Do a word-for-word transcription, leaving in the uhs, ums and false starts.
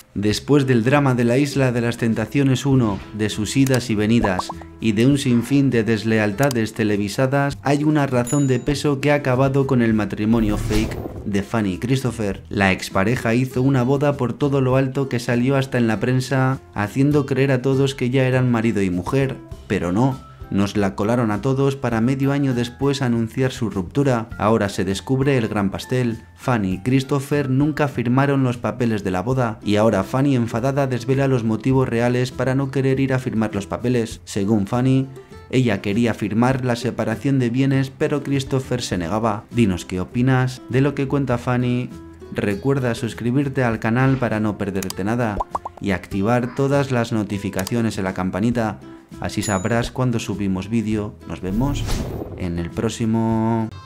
Después del drama de la Isla de las Tentaciones uno, de sus idas y venidas, y de un sinfín de deslealtades televisadas, hay una razón de peso que ha acabado con el matrimonio fake de Fanny y Christopher. La expareja hizo una boda por todo lo alto que salió hasta en la prensa, haciendo creer a todos que ya eran marido y mujer, pero no. Nos la colaron a todos para medio año después anunciar su ruptura. Ahora se descubre el gran pastel. Fanny y Christopher nunca firmaron los papeles de la boda, y ahora Fanny, enfadada, desvela los motivos reales para no querer ir a firmar los papeles. Según Fanny, ella quería firmar la separación de bienes, pero Christopher se negaba. Dinos qué opinas de lo que cuenta Fanny. Recuerda suscribirte al canal para no perderte nada y activar todas las notificaciones en la campanita. Así sabrás cuando subimos vídeo. Nos vemos en el próximo.